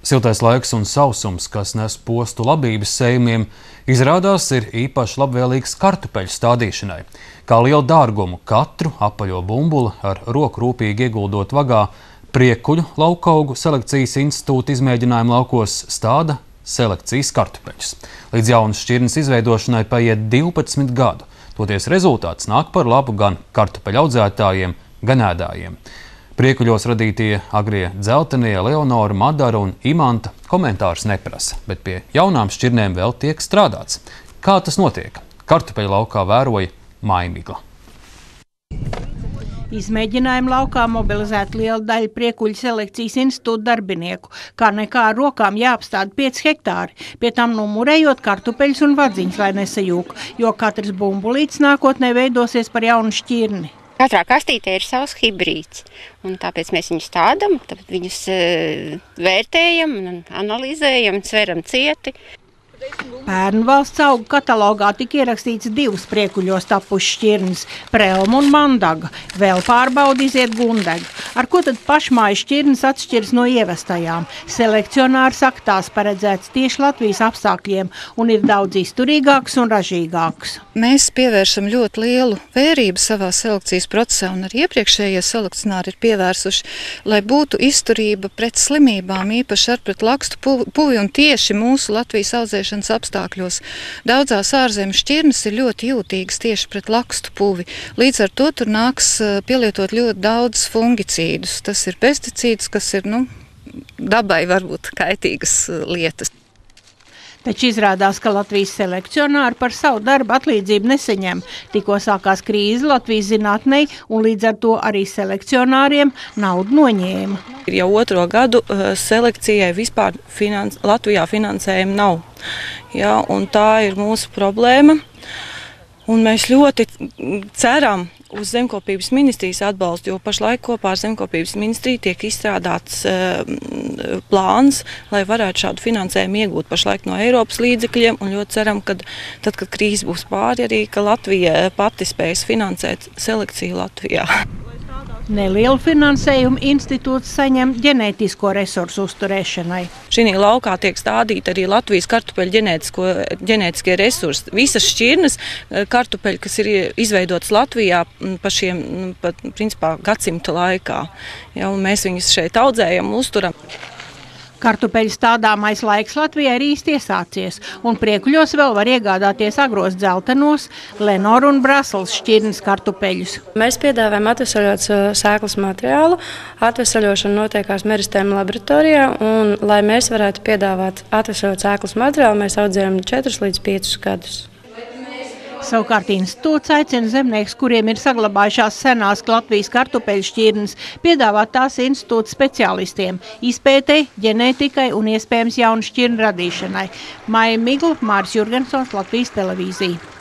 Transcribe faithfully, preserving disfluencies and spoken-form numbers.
Siltais laiks un sausums, kas nes postu labības sējumiem, izrādās ir īpaši labvēlīgs kartupeļu stādīšanai. Kā lielu dārgumu katru apaļo bumbuli ar roku rūpīgi ieguldot vagā, Priekuļu laukaugu selekcijas institūta izmēģinājumu laukos stāda selekcijas kartupeļus. Līdz jaunas šķirnes izveidošanai paiet divpadsmit gadu. Toties rezultāts nāk par labu gan kartupeļu audzētājiem, gan ēdājiem. Priekuļos radītie agrie dzeltenie Leonora, Madara un Imanta komentārus neprasa, bet pie jaunām šķirnēm vēl tiek strādāts. Kā tas notiek? Kartupeļu laukā vēroja Maimigla. Izmēģinājumu laukā mobilizēta liela daļa Priekuļu selekcijas institūta darbinieku, kā nekā ar rokām jāapstāda pieci hektāri, pie tam numurējot kartupeļus un vadziņus, lai nesajūk, jo katrs bumbulītis nākotnē veidosies par jaunu šķirni. Katrā kastītē ir savs hibrīds, un tāpēc mēs viņus stādam, tāpēc viņus uh, vērtējam un analizējam, sveram cieti. Pērn valsts augu katalogā tika ierakstīts divas Priekuļos tapušas šķirnes – Prelma un Mandaga, vēl pārbaudi iziet Gundega. Ar ko tad pašmāju šķirnes atšķiras no ievestajām? Selekcionāri saka, tās paredzētas tieši Latvijas apstākļiem un ir daudz izturīgākas un ražīgākas. Mēs pievēršam ļoti lielu vērību savā selekcijas procesā, un arī iepriekšējie selekcionāri ir pievērsuši, lai būtu izturība pret slimībām, īpaši ar pret lakstu puvi, un tieši mūsu Latvijas audzēšanas apstākļos. Daudzās ārzemju šķirnes ir ļoti jūtīgas tieši pret lakstu puvi. Līdz ar to tur nāks pielietot ļoti daudz fungicīdus. Tas ir pesticīdus, kas ir, nu, dabai varbūt kaitīgas lietas. Taču izrādās, ka Latvijas selekcionāri par savu darbu atlīdzību nesaņem. Tikko sākās krīze Latvijas zinātnei, un līdz ar to arī selekcionāriem naudu noņēma. Jau otro gadu selekcijai vispār finans, Latvijā finansējuma nav. Jā, un tā ir mūsu problēma. Un mēs ļoti ceram uz Zemkopības ministrijas atbalstu, jo pašlaik kopā ar Zemkopības ministriju tiek izstrādāts uh, plāns, lai varētu šādu finansējumu iegūt pašlaik no Eiropas līdzekļiem, un ļoti ceram, ka tad, kad krīze būs pāri, arī ka Latvija pati spēs finansēt selekciju Latvijā. Nelielu finansējumu institūts saņem ģenētisko resursu uzturēšanai. Šī laukā tiek stādīti arī Latvijas kartupeļu ģenētiskie resursi. Visas šķirnes kartupeļi, kas ir izveidotas Latvijā pa šiem, pa, principā, gadsimta laikā. Ja, un mēs viņus šeit audzējam, uzturam. Kartupeļu stādāmais laiks Latvijā ir īsti iesācies, un Priekuļos vēl var iegādāties agros dzeltenos, Lenora un Brasels šķirnes kartupeļus. Mēs piedāvājam atvesaļot sēklas materiālu. Atvesaļošana notiekās Meristēma laboratorijā, un, lai mēs varētu piedāvāt atvesaļot sēklas materiālu, mēs audzējam četrus līdz piecus gadus. Savukārt institūts aicina zemniekus, kuriem ir saglabājušās senās Latvijas kartupeļu šķirnes, piedāvāt tās institūta speciālistiem, izpētei, ģenētikai un iespējams jaunu šķirnu radīšanai. Maija Migla, Māris Jurgensons, Latvijas televīzija.